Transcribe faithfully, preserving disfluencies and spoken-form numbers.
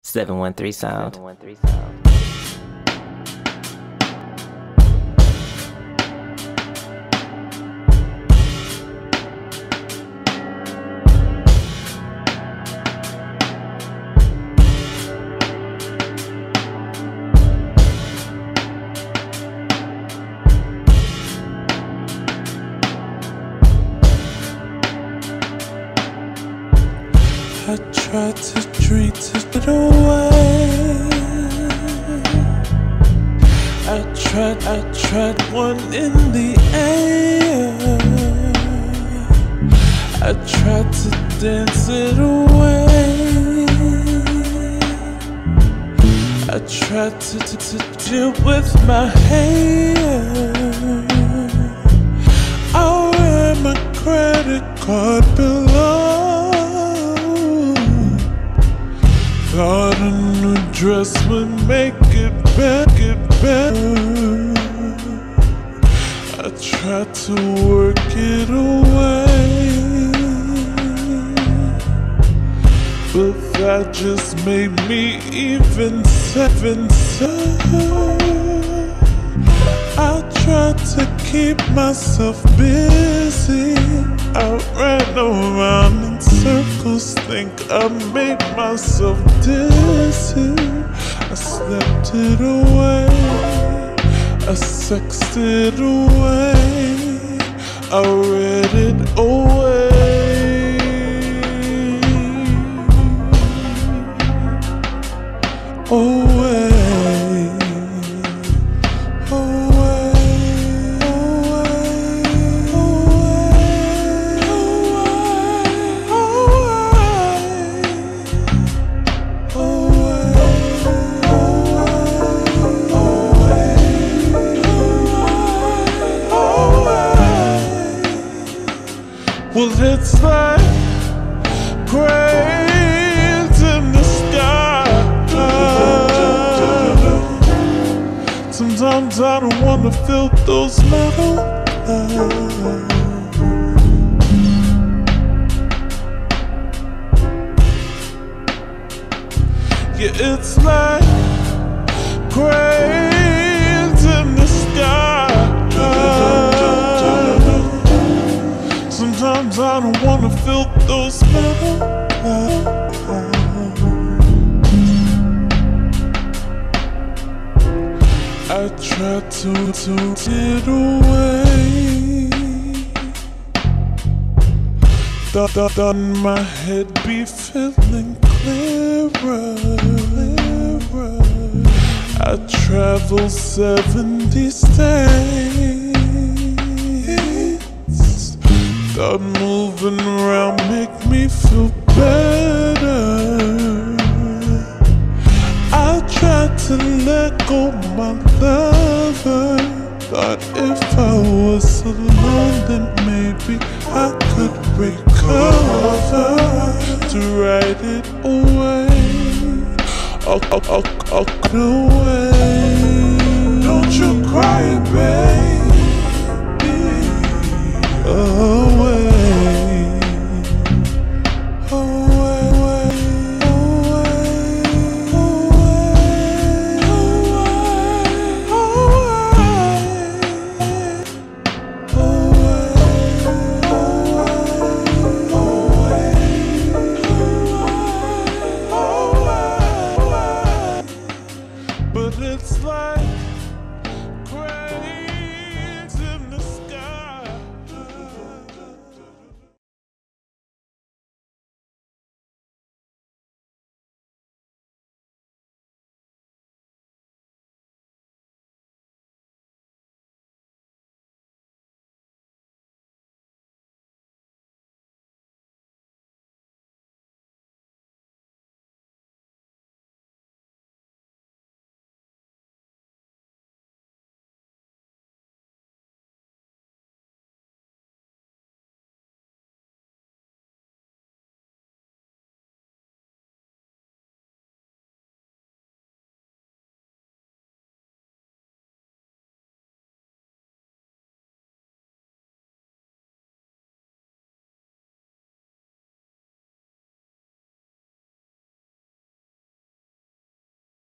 seven one three sound. I tried to drink it away. I tried, I tried one in the air. I tried to dance it away. I tried to, to, to deal with my hair. I ran my credit card below. Thought a new dress would make it better, better. I tried to work it away, but that just made me even seven. I tried to keep myself busy. I ran around in circles, think I made myself dizzy. I slept it away, I sexed it away, I read it away. Away. Well, it's like cranes in the sky. Sometimes I don't wanna feel those metal lines. Yeah, it's like cranes in the sky. Sometimes I don't wanna feel those metal lines. I tried to, to get away. Thought, thought, thought my head be feeling clearer, clearer. I traveled seventy states. Thought moving around make me feel better. I tried to let go my lover. Thought if I was alone, then maybe I could recover. To write it away, I'll, I'll, I'll, I'll cut away. Don't you cry, baby. Away.